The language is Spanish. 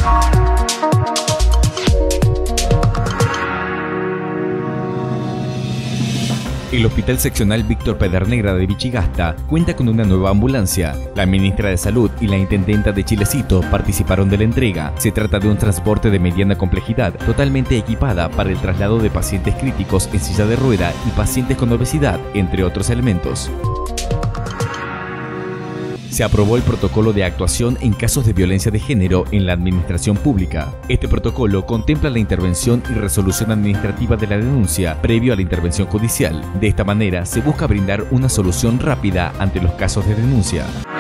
El Hospital Seccional Víctor Pedernera de Vichigasta cuenta con una nueva ambulancia. La ministra de Salud y la intendenta de Chilecito participaron de la entrega. Se trata de un transporte de mediana complejidad, totalmente equipada para el traslado de pacientes críticos en silla de rueda y pacientes con obesidad, entre otros elementos. Se aprobó el protocolo de actuación en casos de violencia de género en la administración pública. Este protocolo contempla la intervención y resolución administrativa de la denuncia previo a la intervención judicial. De esta manera se busca brindar una solución rápida ante los casos de denuncia.